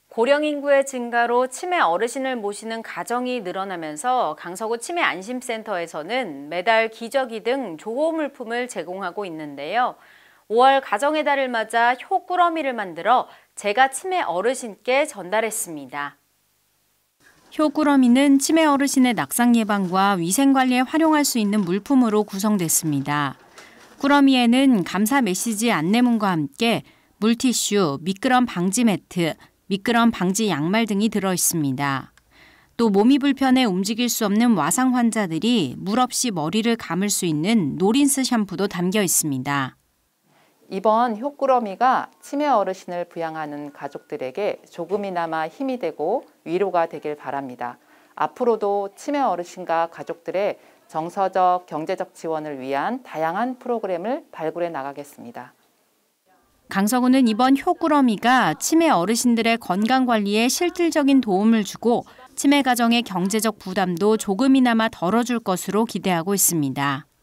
고령 인구의 증가로 치매 어르신을 모시는 가정이 늘어나면서 강서구 치매안심센터에서는 매달 기저귀 등 조호물품을 제공하고 있는데요. 5월 가정의 달을 맞아 효꾸러미를 만들어 제가 치매 어르신께 전달했습니다. 효꾸러미는 치매 어르신의 낙상 예방과 위생 관리에 활용할 수 있는 물품으로 구성됐습니다. 꾸러미에는 감사 메시지 안내문과 함께 물티슈, 미끄럼 방지 매트, 미끄럼 방지 양말 등이 들어 있습니다. 또 몸이 불편해 움직일 수 없는 와상 환자들이 물 없이 머리를 감을 수 있는 노린스 샴푸도 담겨 있습니다. 이번 효꾸러미가 치매 어르신을 부양하는 가족들에게 조금이나마 힘이 되고 위로가 되길 바랍니다. 앞으로도 치매 어르신과 가족들의 정서적, 경제적 지원을 위한 다양한 프로그램을 발굴해 나가겠습니다. 강서구는 이번 효꾸러미가 치매 어르신들의 건강관리에 실질적인 도움을 주고 치매 가정의 경제적 부담도 조금이나마 덜어줄 것으로 기대하고 있습니다.